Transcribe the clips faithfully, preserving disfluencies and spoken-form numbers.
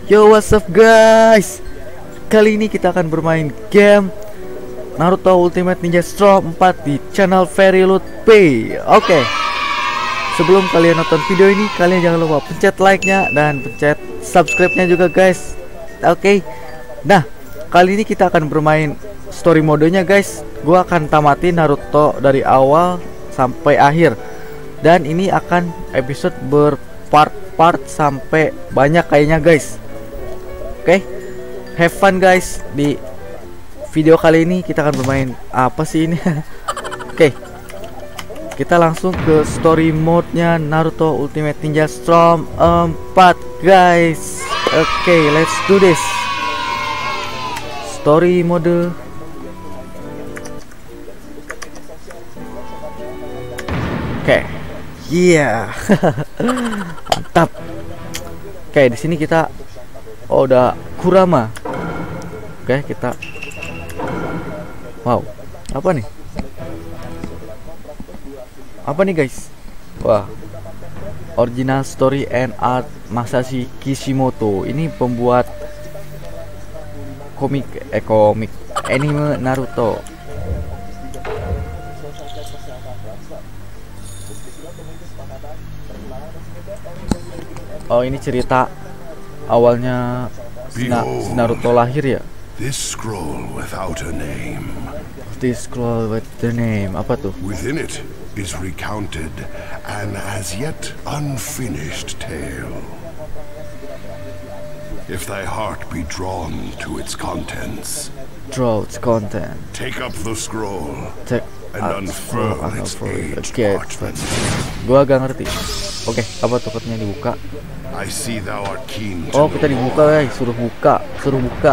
Yo, what's up guys? Kali ini kita akan bermain game Naruto Ultimate Ninja Storm empat di channel Veryloot Play. Oke, sebelum kalian nonton video ini, kalian jangan lupa pencet like-nya dan pencet subscribe-nya juga guys. Oke, nah kali ini kita akan bermain story modenya guys. Gua akan tamatin Naruto dari awal sampai akhir, dan ini akan episode berpart-part sampai banyak kayaknya guys. Oke, okay. Have fun guys. Di video kali ini kita akan bermain apa sih ini? Oke, okay. Kita langsung ke story mode-nya Naruto Ultimate Ninja Storm empat guys. Oke, okay, let's do this. Story mode. Oke, okay. Iya, yeah. Mantap. Oke, okay, di sini kita oh udah Kurama. Oke, okay, kita wow, apa nih? Apa nih guys? Wah, original story and art Masashi Kishimoto. Ini pembuat komik eh komik anime Naruto. Oh, ini cerita awalnya si Naruto lahir ya. This scroll without a name. This scroll with the name. Apa tuh? Within it is recounted an as yet unfinished tale. If thy heart be drawn to its contents, draw its content. Take up the scroll. Take and unfurl its aged parchment. Gua agak ngerti. Oke, okay, apa tuh katanya dibuka? I see thou art keen to oh, kita dibuka guys, suruh buka, suruh buka.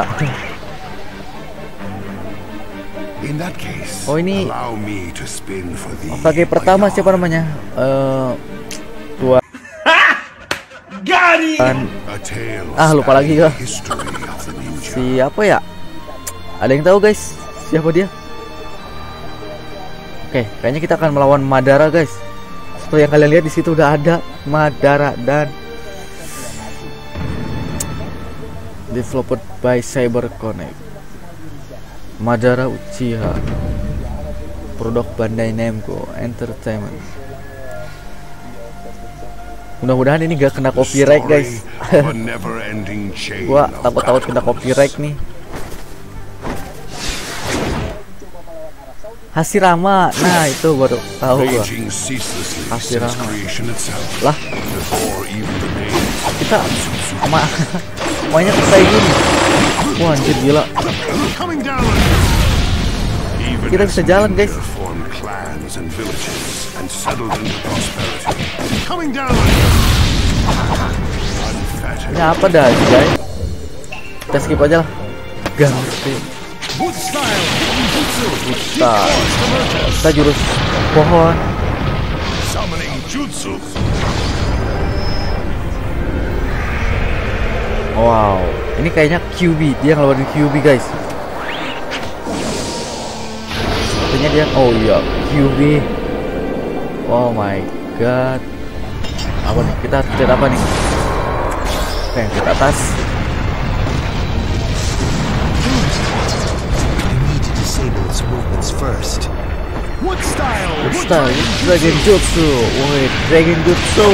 In that case, oh ini allow me to spin for thee. Sebagai pertama siapa namanya? Uh, tua. Kan. Ah, lupa lagi ya. Siapa ya? Ada yang tahu guys? Siapa dia? Oke, okay, kayaknya kita akan melawan Madara guys. Seperti yang kalian lihat di situ udah ada Madara dan developed by Cyber Connect. Madara Uchiha, produk Bandai Namco Entertainment. Mudah-mudahan ini gak kena copyright guys. Gua takut-takut kena copyright nih. Hashirama, nah itu baru tahu gua. Hashirama. Lah, kita sama semuanya kayak gini. Wah, anjir gila. Kita bisa jalan guys. Ini apa dah guys? Kita skip aja lah. Gak ngerti. Kita kita jurus pohon. Wow, ini kayaknya Q B. Dia ngelawan Q B guys. Sepertinya dia, oh iya Q B. Oh my god. Apa nih? Kita harus lihat apa nih? Oke, ke atas. First. What style? What style? Dragon Jutsu. Woi, Dragon Jutsu.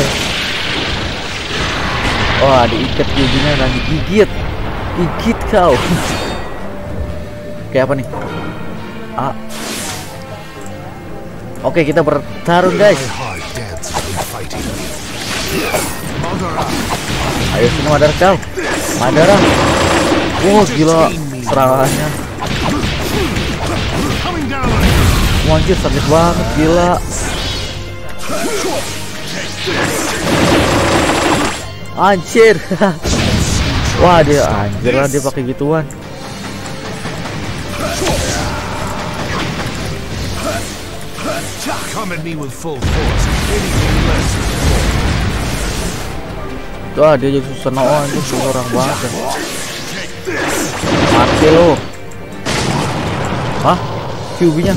Wah, diikat giginya dan digigit. Gigit kau. Kayak apa nih? Ah. Oke, kita bertarung guys. Ayo sini Madara kau. Madara. Wah, gila serangannya. Anjir, sakit banget, gila. Anjir. Wah, dia anjir lah dia pakai gituan. Wah, dia jadi susah no, anjir, orang banget. Mati lo. Hah? Q B-nya.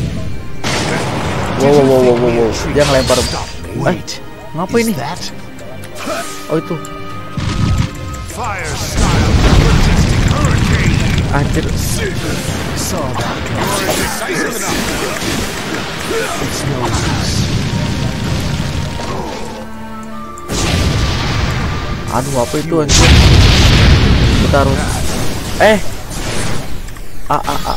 Wow, wow, wow, wow, wow. Dia ngelempar. Eh, ngapa ini? Oh itu. Fire style majestic hurricane. Anjir. Saw that coming. It's no use. Aduh, apa itu anjir? Kita harus eh a a a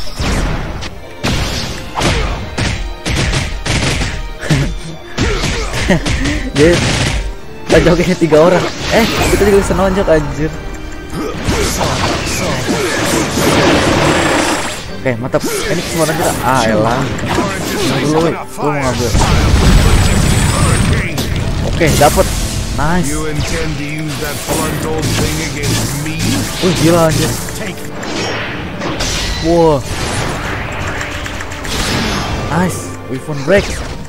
dia kita jogetnya tiga orang. Eh kita juga bisa nonjok anjir. Oke mantap. Ini semua kita ah elah dulu weh. Gua mau ngambil. Oke dapet. Nice. You intend to use that blunt old thing against me? Wih gila anjir. Wow. Nice. Weapon break.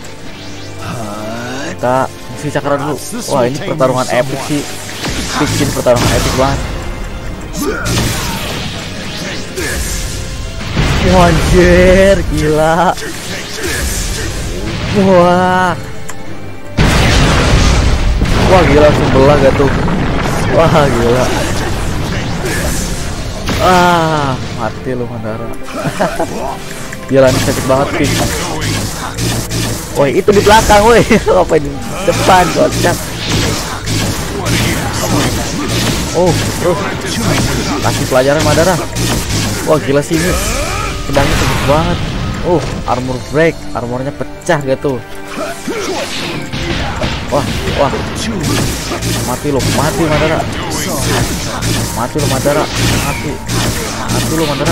Kita isi cakra dulu. Wah ini pertarungan epic sih. Bikin pertarungan epic banget. Wah anjir gila. Wah. Wah gila sebelah gak tuh. Wah gila. Ah mati lu Mandara. Gila ini sakit banget sih. Woi itu di belakang woi. Apa di depan kocak. Oh terus kasih pelajaran Mandara. Wah gila sih ini pedangnya sakit banget. Oh armor break. Armornya pecah gak tuh. Wah, wah, mati lo, mati Mandara, mati lo Mandara, mati, mati lo Mandara.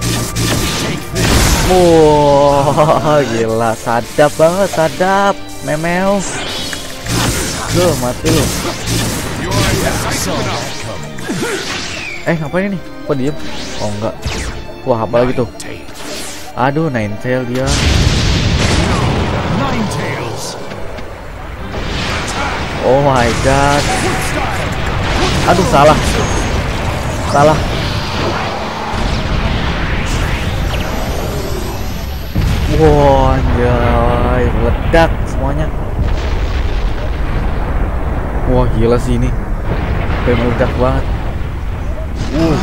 Wah, gila, sadap banget, sadap, memeo. Lo, mati lo. Eh, ngapain ini? Kok diem? Oh enggak. Wah, apa lagi tuh? Aduh, nine tail dia. Oh my god. Aduh salah. Salah. Wow, anjay, meledak semuanya. Wah, gila sih ini. Kayak meledak banget. Uh.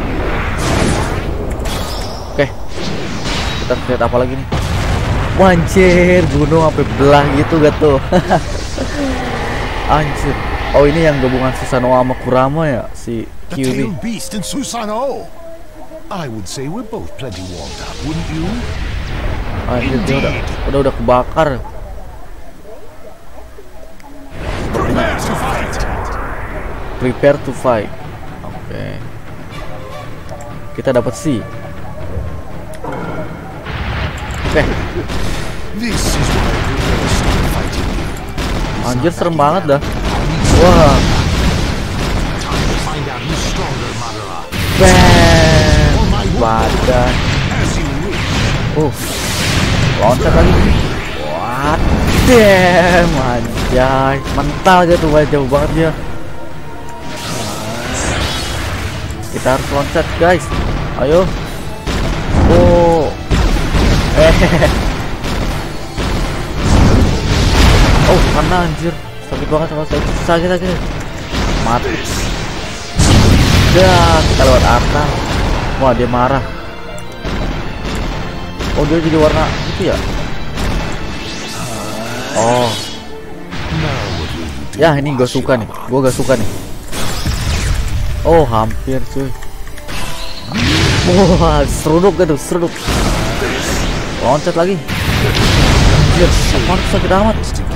Oke. Kita lihat apa lagi nih? Wah, anjir, gunung sampai belah gitu gak tuh? Anjir. Oh ini yang gabungan Susanoo sama Kurama ya, si Kyuubi. Beast and Susanoo. I would say we're both plenty warmed up, wouldn't you? Anjir dia udah udah udah kebakar. Prepare to fight. Prepare to fight. Oke. Okay. Kita dapat C. Oke. Okay. This is why we'll never stop fighting. Anjir serem banget dah. Wah. Bam. Badan. Uh. Loncat lagi. What? Damn. Anjay. Mental gitu. Wah, jauh banget dia. Kita harus loncat guys. Ayo. Oh. Eh. Oh, karena anjir sakit banget sama saya. Sakit sakit. Mati. Dah, kita lewat atas. Wah, dia marah. Oh, dia jadi warna itu ya? Oh. Ya, ini gue suka nih. Gue gak suka nih. Oh, hampir cuy. Wah, seruduk gitu, seruduk. Loncat lagi. Anjir, mana sakit amat.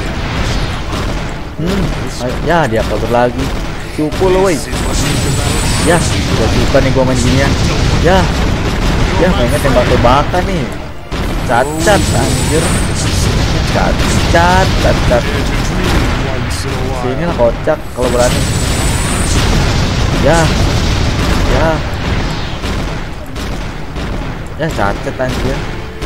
Hmm, ya dia kabur lagi. Cukup loh woi. Ya, udah suka nih gua main ginian. Ya. Ya, mainnya tembak-tembakan nih. Cacat anjir. Cacat, cacat. Sini lah kocak kalau berani. Ya. Ya. Ya cacat anjir.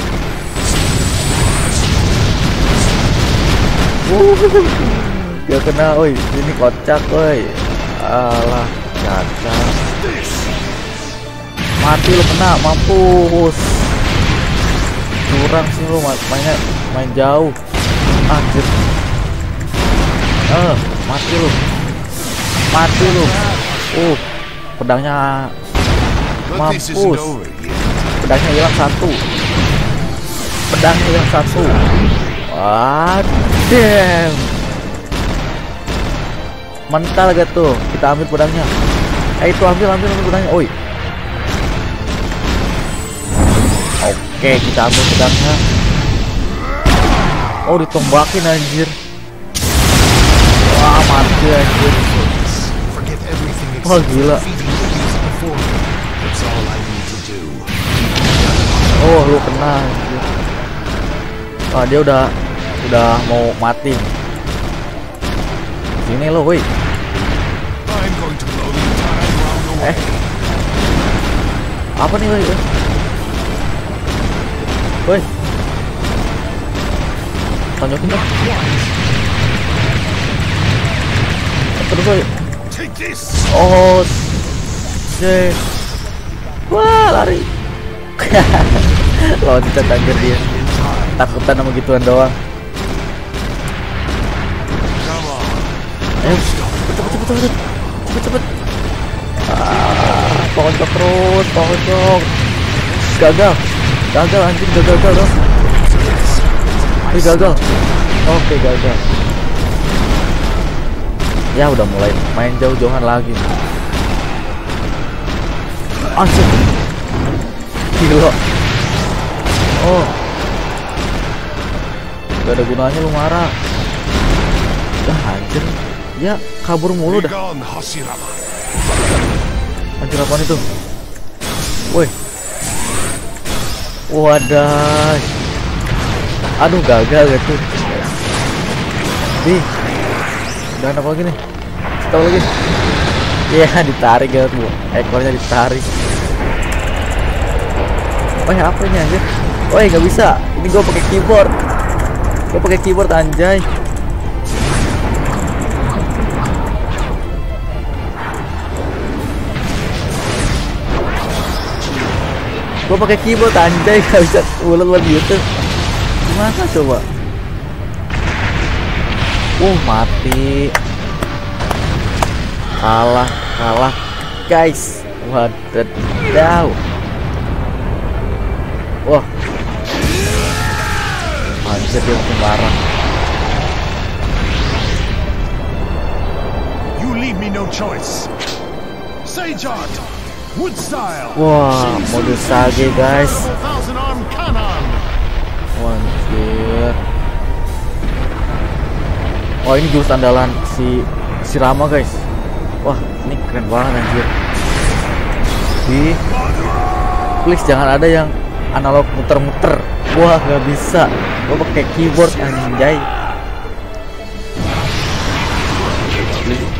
Uh. Dia kena, oi, ini kocak, oi. Alah, cacat. Mati lu kena, mampus. Curang sih lu mainnya, main jauh. Anjir. Eh, mati lu. Mati lu. Uh, pedangnya But this isn't mampus. over yet. Pedangnya hilang satu. Pedangnya hilang satu. Wah, damn. Mental gak tuh? Kita ambil pedangnya. Eh itu ambil ambil ambil pedangnya. Oi. Oke, kita ambil pedangnya. Oh, ditombakin anjir. Wah, mati anjir. Forget everything Wah, except gila. defeating the beast before me. That's all I need to do. Oh, lu kena anjir. Wah, dia udah udah mau mati. Sini lo, woi. I'm going to blow the entire ground away. Eh. Apa nih, woi? Woi. Tonjokin dong. Terus, woi. Take this. Oh, shit. Wah, lari. Loncat anjir dia. Takutan sama gituan doang. Come on. Ayo, cepet cepet cepet cepet cepet cepet. Ah, pojok terus, pojok. Gagal, gagal anjing, gagal gagal dong. Ini gagal. Oke, gagal. Ya udah mulai main jauh-jauhan lagi. Anjir. Gila. Oh. Gak ada gunanya lu marah. Dah anjir. Ya kabur mulu dah. Begone, Hashirama. Anjir apaan itu? Woi. Wadah. Aduh gagal gitu. Di. Dan apa lagi nih? Tahu lagi. Iya ditarik gitu bu. Ekornya ditarik. Oh ya apa ini anjir? Woi nggak bisa. Ini gua pakai keyboard. Gua pakai keyboard anjay. Gua pakai keyboard anjay, nggak bisa ulet-ulet gitu. Gimana coba? Uh mati. Kalah, kalah, guys. Wadaw. Wah. Anjir dia makin marah. You leave me no choice. Sage art, wood style. Wah, mode Sage guys. Thousand arm cannon. Anjir. Wah ini jurus andalan si si Rama guys. Wah ini keren banget anjir. Di please jangan ada yang analog muter-muter. Wah nggak bisa. Gua pakai keyboard anjay. Please.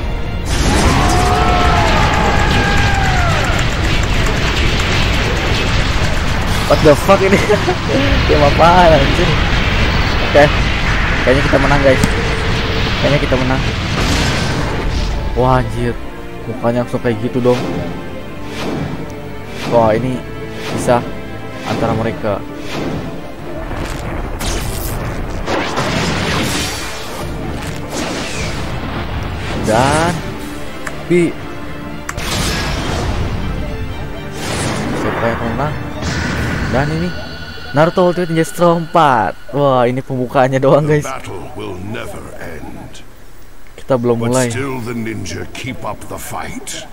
What the fuck ini? Game apaan anjir? Oke. Kayaknya kita menang guys. Kayaknya kita menang. Wah anjir. Mukanya langsung kayak gitu dong. Wah ini bisa antara mereka. Dan bi siapa yang menang? Dan ini Naruto Ultimate Ninja Storm empat. Wah ini pembukaannya doang The guys. battle will never end. Kita belum But mulai. still the ninja keep up the fight.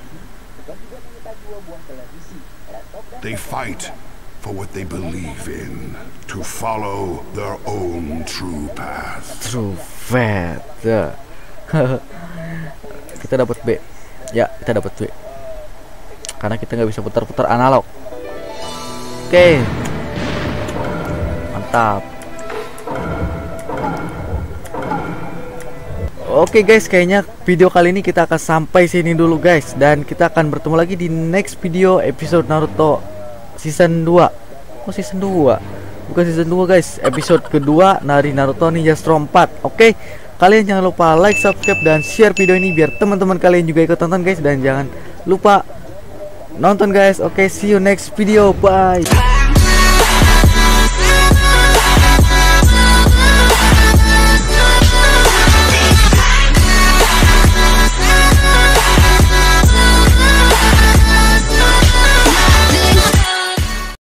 They fight for what they believe in, to follow their own true path. True fat. Ya. Kita dapat B. Ya, kita dapat B. Karena kita nggak bisa putar-putar analog. Oke. Mantap. Oke guys, kayaknya video kali ini kita akan sampai sini dulu guys. Dan kita akan bertemu lagi di next video episode Naruto season dua. Oh season dua. Bukan season dua guys. Episode kedua dari Naruto Ninja Storm empat. Oke. Kalian jangan lupa like, subscribe, dan share video ini biar teman-teman kalian juga ikut tonton guys. Dan jangan lupa nonton guys. Oke, see you next video. Bye.